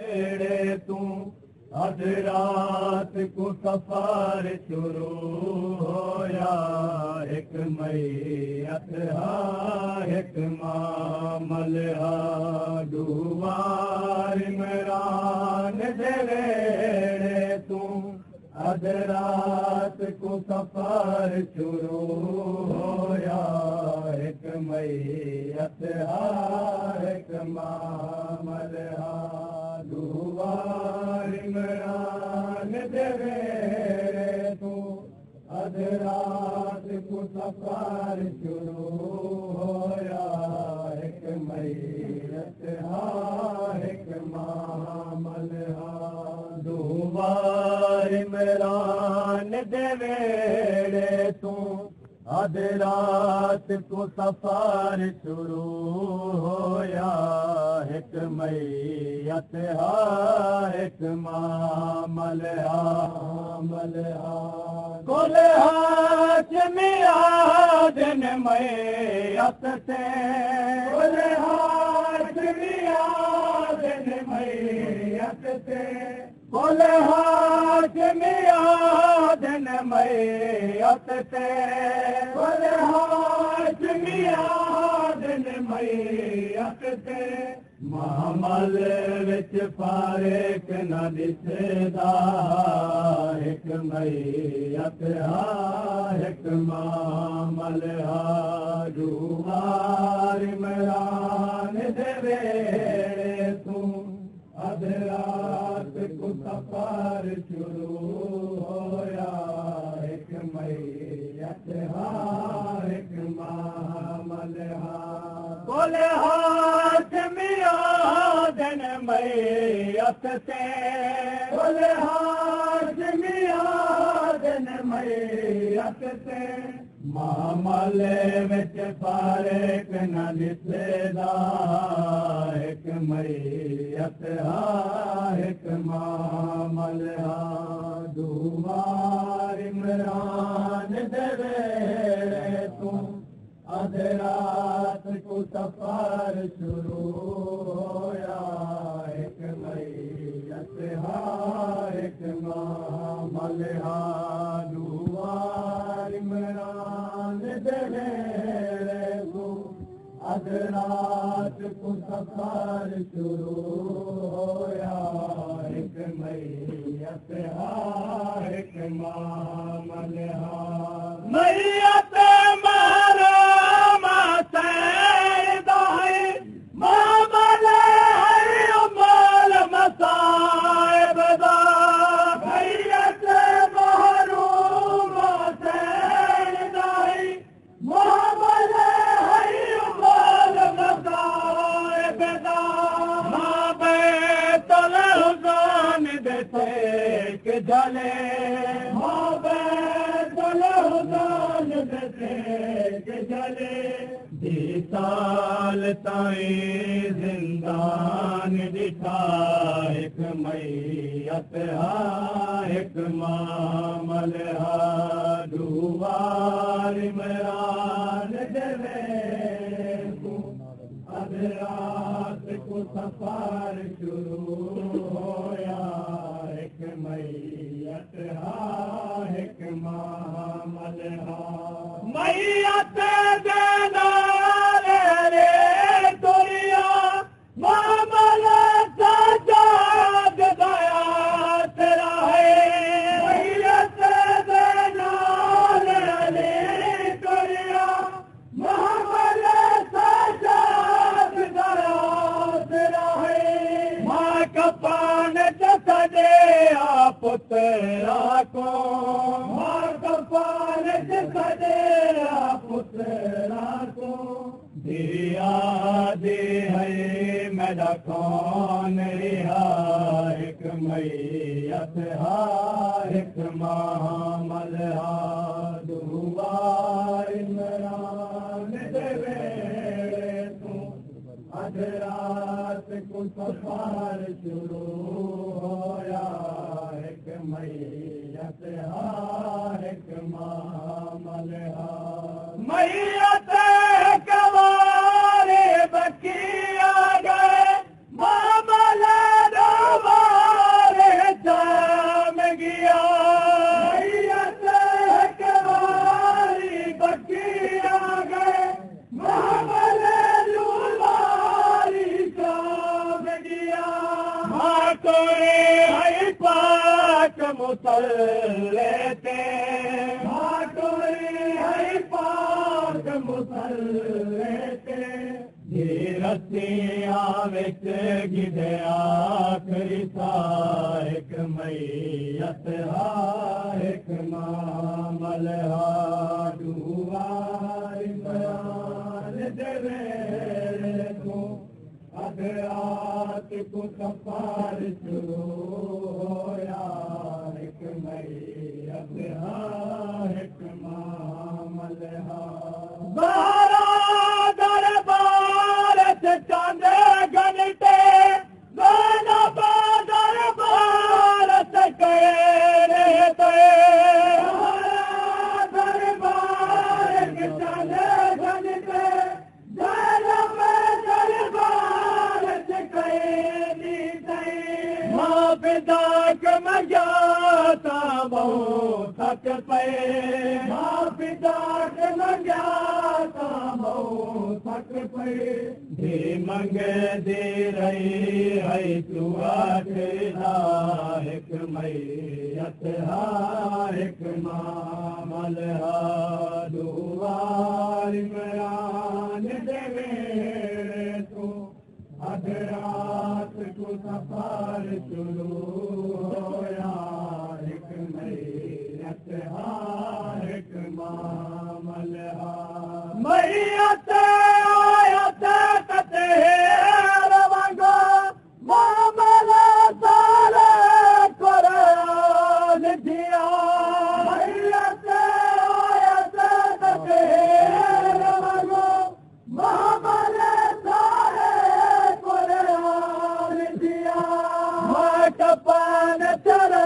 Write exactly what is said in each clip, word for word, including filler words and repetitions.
एड़े तू अध रात को सफर शुरू होया एक मैयत हा एक मामल हा दुआर इमरान दे वेड़े तू अध रात को सफर शुरू होया एक मैयत हा एक मामल हा दुआर इमरान दे वेड़े तू अध रात को सफर शुरू होया एक मैयत हा एक मामल हा दुआर इमरान दे वेड़े तू अध रात को सफर शुरू होया एक मैयत हा एक मामल हा मामल हा कुल हाशमिया दिन मैयत से कुल हाशमिया दिन मैयत से कुल हाशमिया दिन मैयत से कुल हाशमिया दिन मैयत से मामल विच फारिक न दिसदा एक मैयत हा एक मामल हा दुआर इमरान दे वेड़े तू अध रात को सफर शुरू होया एक मैयत हा एक मामल हा कुल हाशमिया दिन मैयत से कुल हाशमिया दिन मैयत से मामल विच फारिक न दिसदा एक मैयत हा एक मामल हा दुआर इमरान दे वेड़े तू अध रात को सफर शुरू होया एक मैयत हा एक मामल हा दुआर इमरान दे वेड़े तू अध रात को सफर शुरू होया एक मैयत हा एक मामल हा मैयत जले जले दी साल ताईं जिंदान दिखा एक मैयत हा एक मामल हा दुआर इमरान दे वेड़े तू अध रात को सफर शुरू होया एक मैयत हा एक मामल हा मैयत दे नाले रे दुनिया मामल सजाद दया तेरा है मैयत दे नाले रे दुनिया मामल सजाद दया तेरा है मां कपान जसदे पुत्रा को मां कपान जसदे पुत्रा को दिया दे है मेरा कौन रिहा एक मैयत हा एक मामल हा दुआर इमरान दे वेड़े तू अध रात को सफर शुरू होया एक मैयत हा एक मामल हा मैयत कवारे बकिया गए मामल कोई है पाक मुसल्ले ते मां कोई है पाक मुसल्ले ते रस्सियां विच गिदे आखरी साहिक मैयत हा हिक मामल हा दुआर बयान दे वेले तूं अध रात को सफार शुरू होया हिक मैयत हा हिक मामल हा थक पे मां पिता के मंगाता बहु थक पे दे मंगे दे रही है तू आखिरा हिक मैयत हा हिक मामल हा दुआर बयान दे वेले तू अध रात को सफार शुरू होया हिक मामल हा मैयत आयत कते रवंगो मामल सारे कुरान दिया मैयत आयत कते रवंगो मामल सारे कुरान दिया मैं कपान चरा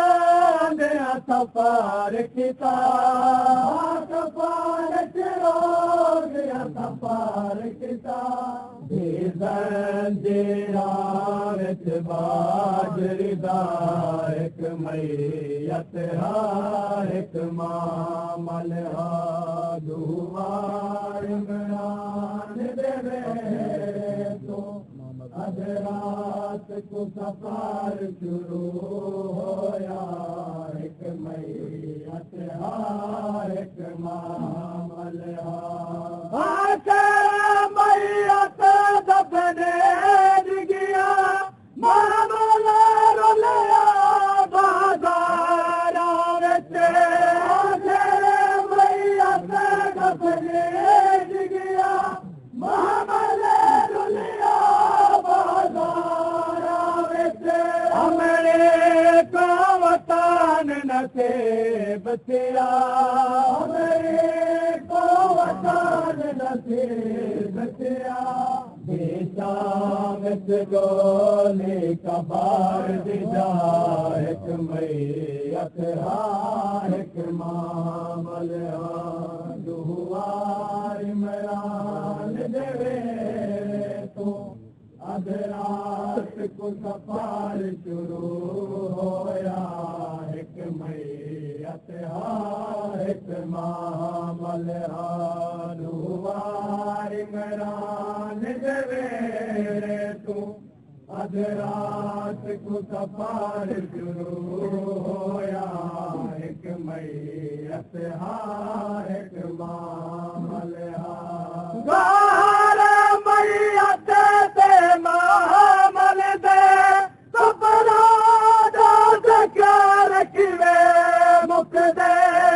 सफार किताब सफार चिरोग या सफार किताब जंजीरा विच बाजरिदा हिक मैयत हा हिक मामल हा दुआर बयान दे वेले तूं अध रात को सफार शुरू होया हिक मैयत हा हिक मामल हा आखिर मैयत दफने गया मामल रुलिया बाज़ारा विच आखिर मैयत दफने गया मामल रुलिया बाज़ारा विच हमरे का वतन नसीब तेरा हमरे को वतन नसीब तेरा बेटा विच गोली कबार दिजा हिक मैयत हा हिक मामल हा दुआर बयान दे वेले तूं अध रात को सफार शुरू होया हिक मैयत हा हिक मामल हा दुआर बयान दे वेले तूं अध रात को सफार शुरू होया हिक मैयत हा हिक मामल हा मैयत ते मामल दे सपना ज़िक्र किवे मुकदे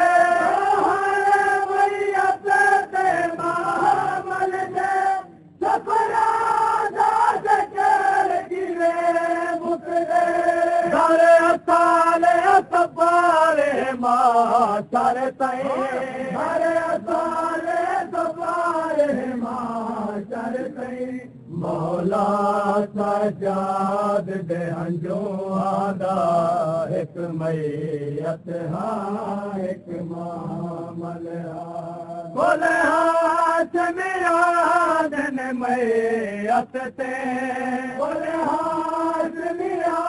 मैयत ते मामल दे सपना ज़िक्र किवे मुकदे घर असाले सफारे मां चर तई घर असाले सफारे मां चर तई मौला सजाद दे हंजोआदा हिक मैयत हा हिक मामल हा बोले हाथ मेरा दिन मैयत ते बोले हाथ मेरा